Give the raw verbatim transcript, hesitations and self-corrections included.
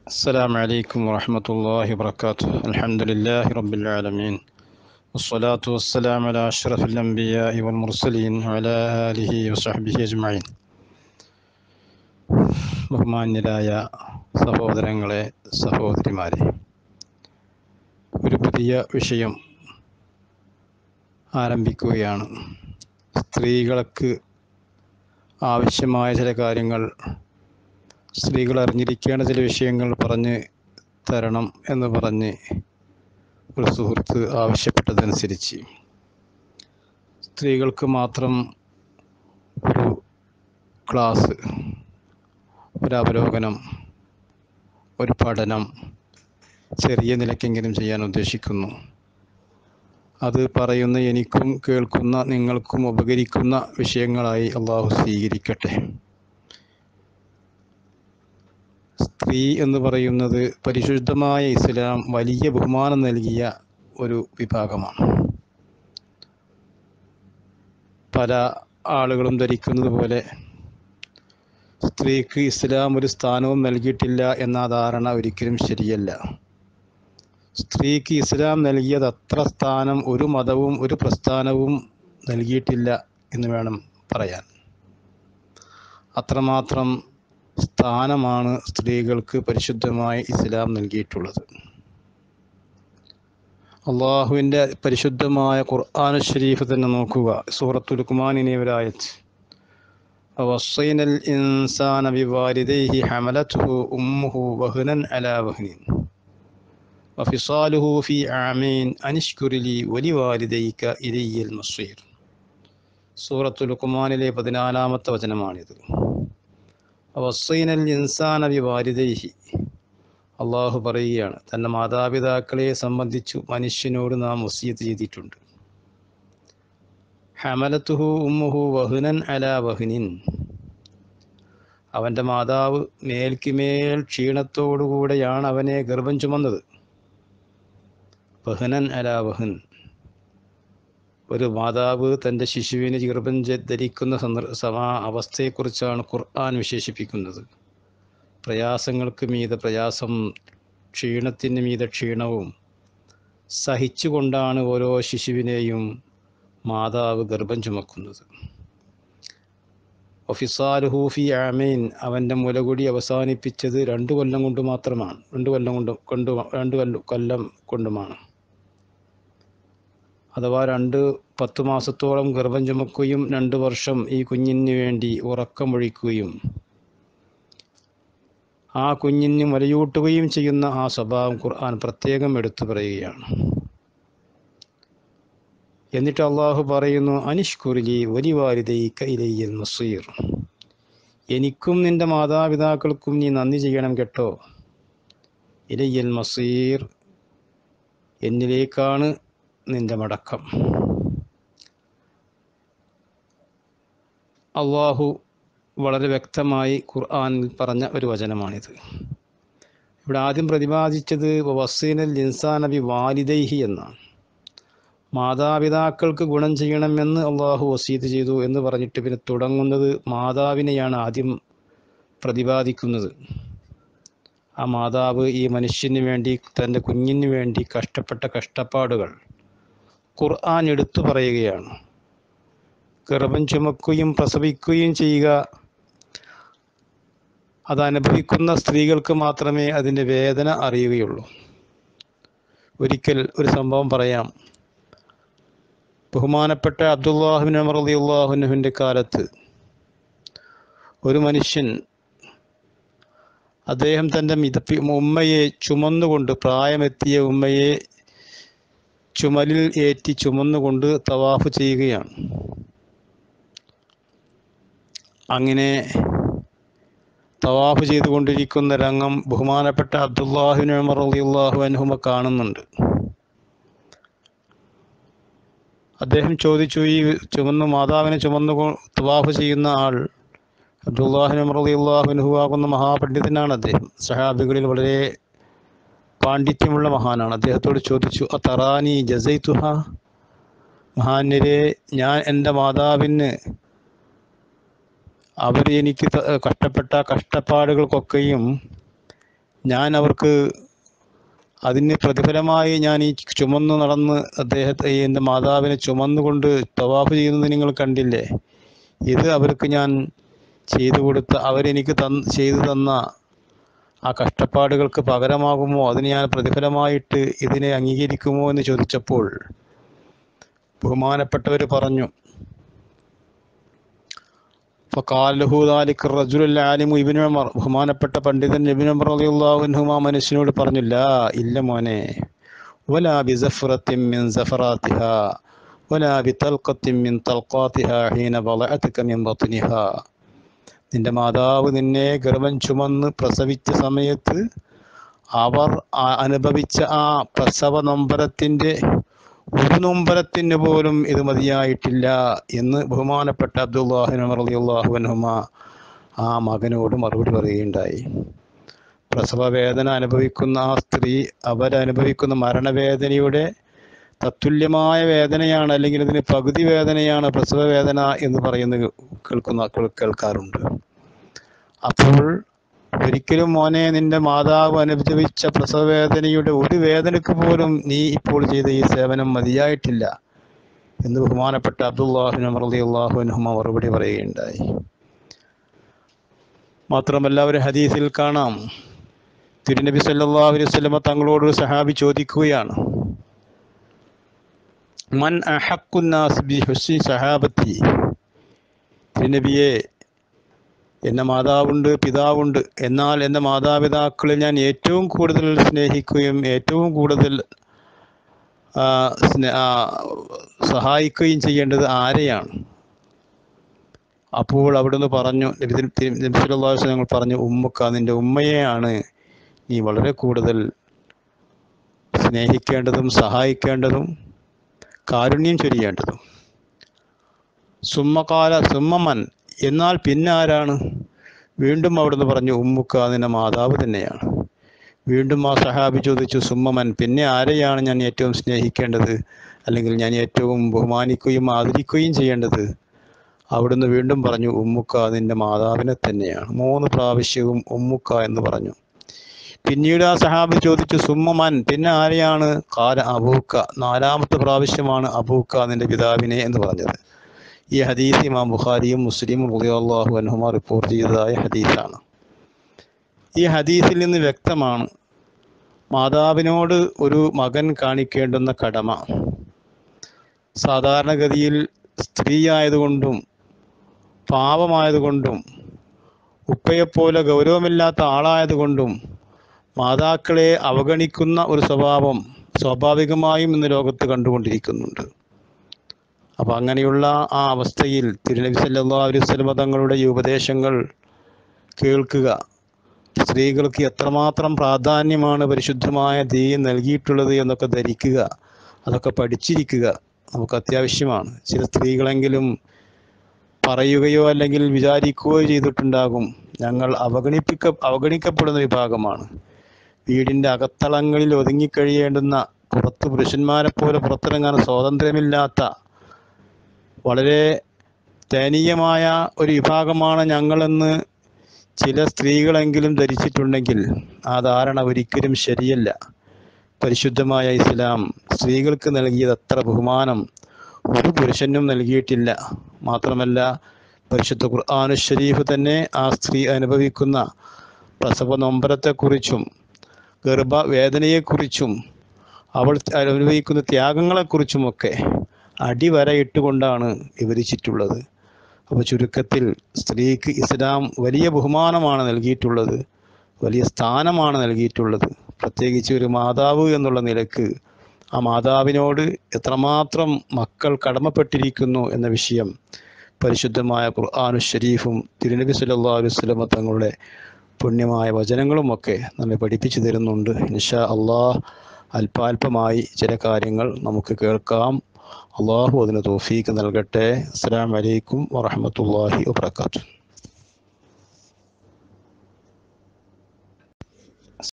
السلام عليكم ورحمة الله وبركاته. الحمد لله رب العالمين، والصلاة والسلام على أشرف الأنبياء والمرسلين وعلى آله وصحبه أجمعين. ബഹുമാന്യരായ സഹോദരങ്ങളെ, സഹോദരിമാരെ, ഒരു പുതിയ വിഷയം ആരംഭിക്കുകയാണ്. സ്ത്രീകൾക്ക് ആവശ്യമായ ചില കാര്യങ്ങൾ, സ്ത്രീകൾ അറിഞ്ഞിരിക്കേണ്ട ചില വിഷയങ്ങൾ പറഞ്ഞ് തരണം എന്ന് പറഞ്ഞ് ഒരു സുഹൃത്ത് ആവശ്യപ്പെട്ടതനുസരിച്ച് സ്ത്രീകൾക്ക് മാത്രം ഒരു ക്ലാസ്, ഒരു അവലോകനം, ഒരു പഠനം ചെറിയ നിലയ്ക്കെങ്കിലും ചെയ്യാൻ ഉദ്ദേശിക്കുന്നു. അത് പറയുന്ന എനിക്കും കേൾക്കുന്ന നിങ്ങൾക്കും ഉപകരിക്കുന്ന വിഷയങ്ങളായി അള്ളാഹു സ്വീകരിക്കട്ടെ. സ്ത്രീ എന്ന് പറയുന്നത് പരിശുദ്ധമായ ഇസ്ലാം വലിയ ബഹുമാനം നൽകിയ ഒരു വിഭാഗമാണ്. പല ആളുകളും ധരിക്കുന്നത് പോലെ സ്ത്രീക്ക് ഇസ്ലാം ഒരു സ്ഥാനവും നൽകിയിട്ടില്ല എന്ന ധാരണ ഒരിക്കലും ശരിയല്ല. സ്ത്രീക്ക് ഇസ്ലാം നൽകിയത് അത്ര സ്ഥാനം ഒരു മതവും ഒരു പ്രസ്ഥാനവും നൽകിയിട്ടില്ല എന്ന് വേണം പറയാൻ. അത്രമാത്രം സ്ഥാനമാണ് സ്ത്രീകൾക്ക് പരിശുദ്ധമായ ഇസ്ലാം നൽകിയിട്ടുള്ളത്. അള്ളാഹുവിൻ്റെ പരിശുദ്ധമായ ഖുർആൻ ശരീഫ് തന്നെ നോക്കുക. സൂറത്തുൽ ലുഖ്മാനിലെ ഒരു ആയത്ത്, വസ്സൈനൽ ഇൻസാന ബിവാലിദൈഹി ഹമലതുഹു ഉമ്മുഹു വഹ്നൻ അലാ വഹ്നിൻ വഫിസാലുഹു ഫീ ആമൈൻ അനിഷ്കുർ ലി വലിവാലിദൈക ഇലയ്യൽ മസീർ. സൂറത്തുൽ ലുഖ്മാനിലെ പതിനാലാമത്തെ വചനമാണിത്. വസ്സൈനൽ ഇൻസാന ബിവാലിദൈഹി, അള്ളാഹു പറയുകയാണ്, തൻ്റെ മാതാപിതാക്കളെ സംബന്ധിച്ചു മനുഷ്യനോട് നാം വസിയത്ത് ചെയ്തിട്ടുണ്ട്. ഹമലത്തുഹു ഉമ്മുഹു വഹ്നൻ അലാ വഹ്നിൻ, അവൻ്റെ മാതാവ് മേൽക്കുമേൽ ക്ഷീണത്തോടുകൂടെയാണ് അവനെ ഗർഭം ചുമന്നത്. വഹ്നൻ അലാ വഹ്ൻ, ഒരു മാതാവ് തൻ്റെ ശിശുവിന് ഗർഭം ധരിക്കുന്ന സന്ദർഭ സമാ അവസ്ഥയെക്കുറിച്ചാണ് ഖുർആൻ വിശേഷിപ്പിക്കുന്നത്. പ്രയാസങ്ങൾക്ക് മീതെ പ്രയാസം, ക്ഷീണത്തിന് മീതെ ക്ഷീണവും സഹിച്ചുകൊണ്ടാണ് ഓരോ ശിശുവിനെയും മാതാവ് ഗർഭം ചുമക്കുന്നത്. ഒഫിസാലുഹു ഫീ ആമൈൻ, അവൻ്റെ മുലകുടി അവസാനിപ്പിച്ചത് രണ്ട് കൊല്ലം കൊണ്ട് മാത്രമാണ്. രണ്ട് കൊല്ലം കൊണ്ട് കൊണ്ട് രണ്ട് കൊല്ലം കൊണ്ടുമാണ്. അഥവാ രണ്ട് പത്ത് മാസത്തോളം ഗർഭം ചുമക്കുകയും രണ്ട് വർഷം ഈ കുഞ്ഞിന് വേണ്ടി ഉറക്കമൊഴിക്കുകയും ആ കുഞ്ഞിന് മുലയൂട്ടുകയും ചെയ്യുന്ന ആ സ്വഭാവം ഖുർആൻ പ്രത്യേകം എടുത്തു പറയുകയാണ്. എന്നിട്ട് അള്ളാഹു പറയുന്നു, അനിഷ്കുർലി വലിവാലിദൈക ഇലയ്യൽ മസീർ, എനിക്കും നിൻ്റെ മാതാപിതാക്കൾക്കും നീ നന്ദി ചെയ്യണം കേട്ടോ. ഇലയ്യൽ മസീർ, എന്നിലേക്കാണ് നിൻ്റെ മടക്കം. അള്ളാഹു വളരെ വ്യക്തമായി ഖുർആനിൽ പറഞ്ഞ ഒരു വചനമാണിത്. ഇവിടെ ആദ്യം പ്രതിപാദിച്ചത് വസ്സൈനൽ ഇൻസാന ബിവാലിദൈഹി എന്നാണ്. മാതാപിതാക്കൾക്ക് ഗുണം ചെയ്യണമെന്ന് അള്ളാഹു വസീത്ത് ചെയ്തു എന്ന് പറഞ്ഞിട്ട് പിന്നെ തുടങ്ങുന്നത് മാതാവിനെയാണ് ആദ്യം പ്രതിപാദിക്കുന്നത്. ആ മാതാവ് ഈ മനുഷ്യന് വേണ്ടി, തൻ്റെ കുഞ്ഞിന് വേണ്ടി കഷ്ടപ്പെട്ട കഷ്ടപ്പാടുകൾ ഖുർആൻ എടുത്തു പറയുകയാണ്. ഗർഭം ചുമക്കുകയും പ്രസവിക്കുകയും ചെയ്യുക, അതനുഭവിക്കുന്ന സ്ത്രീകൾക്ക് മാത്രമേ അതിൻ്റെ വേദന അറിയുകയുള്ളൂ. ഒരിക്കൽ ഒരു സംഭവം പറയാം. ബഹുമാനപ്പെട്ട അബ്ദുല്ലാഹ് ഇബ്നു ഉമർ റളിയല്ലാഹു അൻഹുവിൻ്റെ കാലത്ത് ഒരു മനുഷ്യൻ, അദ്ദേഹം തൻ്റെ മിതപ്പി ഉമ്മയെ ചുമന്നുകൊണ്ട്, പ്രായമെത്തിയ ഉമ്മയെ ചുമലിൽ ഏറ്റി ചുമന്നുകൊണ്ട് തവാഫ് ചെയ്യുകയാണ്. അങ്ങനെ തവാഫ് ചെയ്തുകൊണ്ടിരിക്കുന്ന രംഗം ബഹുമാനപ്പെട്ട അബ്ദുല്ലാഹ് ഇബ്നു ഉമർ റളിയല്ലാഹു അൻഹുമ കാണുന്നുണ്ട്. അദ്ദേഹം ചോദിച്ചു, ഈ ചുമന്നു മാതാവിനെ ചുമന്നു തവാഫ് ചെയ്യുന്ന ആൾ അബ്ദുല്ലാഹ് ഇബ്നു ഉമർ റളിയല്ലാഹു അൻഹു ആകുന്ന മഹാപണ്ഡിതനാണ്. അദ്ദേഹം സഹാബികളിൽ വളരെ പാണ്ഡിത്യമുള്ള മഹാനാണ്. അദ്ദേഹത്തോട് ചോദിച്ചു, അതറാനി ജസൈതുഹ, മഹാന്യരെ, ഞാൻ എൻ്റെ മാതാവിന് അവർ എനിക്ക് കഷ്ടപ്പെട്ട കഷ്ടപ്പാടുകൾക്കൊക്കെയും ഞാൻ അവർക്ക് അതിന് പ്രതിഫലമായി ഞാൻ ഈ ചുമന്ന് നടന്ന് അദ്ദേഹത്തെ എൻ്റെ മാതാവിനെ ചുമന്നുകൊണ്ട് തവാഫ് ചെയ്യുന്നത് നിങ്ങൾ കണ്ടില്ലേ? ഇത് അവർക്ക് ഞാൻ ചെയ്തു കൊടുത്ത അവരെനിക്ക് തന്ന് ചെയ്തു തന്ന ആ കഷ്ടപ്പാടുകൾക്ക് പകരമാകുമോ? അതിന് ഞാൻ പ്രതിഫലമായിട്ട് ഇതിനെ അംഗീകരിക്കുമോ എന്ന് ചോദിച്ചപ്പോൾ ബഹുമാനപ്പെട്ടവർ പറഞ്ഞു, ഫഖാലഹു ദാലിക റജുലുൽ ആലിമു ഇബ്നു ഉമർ, ബഹുമാനപ്പെട്ട പണ്ഡിതൻ ഇബ്നു ഉമർ റളിയല്ലാഹു അൻഹു ആ മനുഷ്യനോട് പറഞ്ഞു, ലാ ഇല്ല മോനെ, വലാ ബിസഫറത്തിൻ മിൻ സഫറാത്തിഹാ വലാ ബിതൽഖത്തിൻ മിൻ തൽഖാത്തിഹാ ഹീന വളഅതക മിൻ ബത്നിഹാ. നിന്റെ മാതാവ് നിന്നെ ഗർഭം ചുമന്ന് പ്രസവിച്ച സമയത്ത് അവർ അനുഭവിച്ച ആ പ്രസവ നൊമ്പരത്തിൻ്റെ ഒരു നൊമ്പരത്തിന് പോലും ഇത് മതിയായിട്ടില്ല എന്ന് ബഹുമാനപ്പെട്ട അബ്ദുല്ലാഹി റളിയല്ലാഹു അൻഹുമാ ആ മകനോട് മറുപടി പറയുകയുണ്ടായി. പ്രസവ വേദന അനുഭവിക്കുന്ന ആ സ്ത്രീ അവരനുഭവിക്കുന്ന മരണവേദനയുടെ തത്തുല്യമായ വേദനയാണ്, അല്ലെങ്കിൽ ഇതിന് പകുതി വേദനയാണ് പ്രസവ വേദന എന്ന് പറയുന്നത് കേൾക്കുന്ന കേൾക്കാറുണ്ട്. അപ്പോൾ ഒരിക്കലും മോനെ നിന്റെ മാതാവ് അനുഭവിച്ച പ്രസവ വേദനയുടെ ഒരു വേദനയ്ക്ക് പോലും നീ ഇപ്പോൾ ചെയ്ത ഈ സേവനം മതിയായിട്ടില്ല എന്ന് ബഹുമാനപ്പെട്ട അബ്ദുല്ലാഹി റളിയല്ലാഹു അൻഹു മറുപടി പറയുകയുണ്ടായി. മാത്രമല്ല ഒരു ഹദീസിൽ കാണാം, തിരുനബി സല്ലല്ലാഹു അലൈഹി വസല്ലം തങ്ങളോട് സഹാബി ചോദിക്കുകയാണ്, മൻ അഹഖുന്നാസ് ബി ഹുസ്നി സഹാബത്തി, തിരുനബിയെ എൻ്റെ മാതാവുണ്ട് പിതാവുണ്ട്, എന്നാൽ എൻ്റെ മാതാപിതാക്കളെ ഞാൻ ഏറ്റവും കൂടുതൽ സ്നേഹിക്കുകയും ഏറ്റവും കൂടുതൽ സഹായിക്കുകയും ചെയ്യേണ്ടത് ആരെയാണ്? അപ്പോൾ അവിടുന്ന് പറഞ്ഞു, നബി സല്ലല്ലാഹു അലൈഹി വസല്ലം പറഞ്ഞു, ഉമ്മുക്ക, നിൻ്റെ ഉമ്മയെയാണ് നീ വളരെ കൂടുതൽ സ്നേഹിക്കേണ്ടതും സഹായിക്കേണ്ടതും കാരുണ്യം ചൊരിയേണ്ടതും. സുമ്മകാല സുമ്മമൻ, എന്നാൽ പിന്നെ ആരാണ്? വീണ്ടും അവിടുന്ന് പറഞ്ഞു, ഉമ്മുക്ക, നിന്റെ മാതാവ് തന്നെയാണ്. വീണ്ടും ആ സഹാബി ചോദിച്ചു, സുമ്മമൻ, പിന്നെ ആരെയാണ് ഞാൻ ഏറ്റവും സ്നേഹിക്കേണ്ടത്, അല്ലെങ്കിൽ ഞാൻ ഏറ്റവും ബഹുമാനിക്കുകയും ആദരിക്കുകയും ചെയ്യേണ്ടത്? അവിടുന്ന് വീണ്ടും പറഞ്ഞു, ഉമ്മുക്ക, നിന്റെ മാതാവിനെ തന്നെയാണ്. മൂന്ന് പ്രാവശ്യവും ഉമ്മുക്ക എന്ന് പറഞ്ഞു. പിന്നീട് ആ സഹാബി ചോദിച്ചു, സുമ്മമൻ, പിന്നെ ആരെയാണ്? കാല അബൂക്ക, നാലാമത്തെ പ്രാവശ്യമാണ് അബൂക്ക, നിന്റെ പിതാവിനെ എന്ന് പറഞ്ഞത്. ഈ ഹദീസ് ഇമാം ബുഖാരിയും മുസ്ലിമും റളിയല്ലാഹു അൻഹുമാ റിപ്പോർട്ട് ചെയ്തതായ ഹദീസാണ്. ഈ ഹദീസിൽ നിന്ന് വ്യക്തമാണ് മാതാവിനോട് ഒരു മകൻ കാണിക്കേണ്ടുന്ന കടമ. സാധാരണഗതിയിൽ സ്ത്രീ ആയതുകൊണ്ടും പാപമായതുകൊണ്ടും ഉപ്പയെപ്പോലെ ഗൗരവമില്ലാത്ത ആളായതുകൊണ്ടും മാതാക്കളെ അവഗണിക്കുന്ന ഒരു സ്വഭാവം സ്വാഭാവികമായും ഇന്ന് ലോകത്ത് കണ്ടുകൊണ്ടിരിക്കുന്നുണ്ട്. അപ്പം അങ്ങനെയുള്ള ആ അവസ്ഥയിൽ തിരുനബി സല്ലല്ലാഹു അലൈഹി വസല്ലം തങ്ങളുടെ ഈ ഉപദേശങ്ങൾ കേൾക്കുക, സ്ത്രീകൾക്ക് എത്രമാത്രം പ്രാധാന്യമാണ് പരിശുദ്ധമായ ദീൻ നൽകിയിട്ടുള്ളത് എന്നൊക്കെ ധരിക്കുക, അതൊക്കെ പഠിച്ചിരിക്കുക നമുക്ക് അത്യാവശ്യമാണ്. ചില സ്ത്രീകളെങ്കിലും പറയുകയോ അല്ലെങ്കിൽ വിചാരിക്കുകയോ ചെയ്തിട്ടുണ്ടാകും, ഞങ്ങൾ അവഗണിപ്പിക്ക അവഗണിക്കപ്പെടുന്ന വിഭാഗമാണ്, വീടിൻ്റെ അകത്തളങ്ങളിൽ ഒതുങ്ങിക്കഴിയേണ്ടുന്ന, പുറത്ത് പുരുഷന്മാരെ പോലെ പുറത്തിറങ്ങാൻ സ്വാതന്ത്ര്യമില്ലാത്ത വളരെ ദയനീയമായ ഒരു വിഭാഗമാണ് ഞങ്ങളെന്ന് ചില സ്ത്രീകളെങ്കിലും ധരിച്ചിട്ടുണ്ടെങ്കിൽ ആ ധാരണ ഒരിക്കലും ശരിയല്ല. പരിശുദ്ധമായ ഇസ്ലാം സ്ത്രീകൾക്ക് നൽകിയത് അത്ര ബഹുമാനം ഒരു പുരുഷനും നൽകിയിട്ടില്ല. മാത്രമല്ല പരിശുദ്ധ ഖുർആൻ ശരീഫ് തന്നെ ആ സ്ത്രീ അനുഭവിക്കുന്ന പ്രസവ നൊമ്പരത്തെക്കുറിച്ചും ഗർഭവേദനയെക്കുറിച്ചും അവൾ അനുഭവിക്കുന്ന ത്യാഗങ്ങളെക്കുറിച്ചുമൊക്കെ അടിവരയിട്ടുകൊണ്ടാണ് വിവരിച്ചിട്ടുള്ളത്. അപ്പോൾ ചുരുക്കത്തിൽ സ്ത്രീക്ക് ഇസ്ലാം വലിയ ബഹുമാനമാണ് നൽകിയിട്ടുള്ളത്, വലിയ സ്ഥാനമാണ് നൽകിയിട്ടുള്ളത്. പ്രത്യേകിച്ച് ഒരു മാതാവ് എന്നുള്ള നിലക്ക് ആ മാതാവിനോട് എത്രമാത്രം മക്കൾ കടമപ്പെട്ടിരിക്കുന്നു എന്ന വിഷയം പരിശുദ്ധമായ ഖുർആനു ശരീഫും തിരുനബി സല്ലല്ലാഹു അലൈഹി വസല്ലം തങ്ങളുടെ പുണ്യമായ വചനങ്ങളുമൊക്കെ നമ്മെ പഠിപ്പിച്ചു തരുന്നുണ്ട്. ഇൻഷാ അള്ളാഹ് അല്പാൽപമായി ചില കാര്യങ്ങൾ നമുക്ക് കേൾക്കാം. അള്ളാഹു അതിന് തൗഫീഖ് നൽകട്ടെ. അസ്സലാമു അലൈക്കും വറഹ്മത്തുള്ളാഹി വബറകാതുഹു.